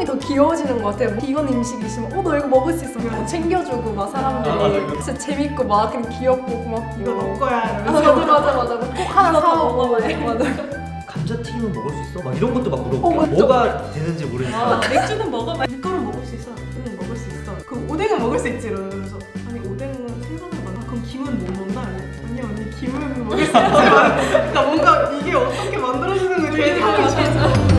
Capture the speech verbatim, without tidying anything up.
더 귀여워지는 것 같아요. 비건 음식이 있으면 어 너 이거 먹을 수 있어 막 챙겨주고 막 사람들이 아, 진짜 재밌고 막 그냥 귀엽고 고맙고 이거 너 거야 이러면서 맞아 맞아 맞아 꼭 하나 사오고 맞아 감자튀김은 먹을 수 있어? 막 이런 것도 막 물어보고 어, 뭐가 되는지 모르니까 아, 맥주는 먹어봐. 밀가루 먹을 수 있어. 응 먹을 수 있어. 그럼 오뎅은 먹을 수 있지 이러면서 아니 오뎅은 생선을 먹나? 그럼 김은 못 먹나? 아니 언니 김은 먹을 수 있지. 그러니까 뭔가 이게 어떻게 만들어지는 건지 되게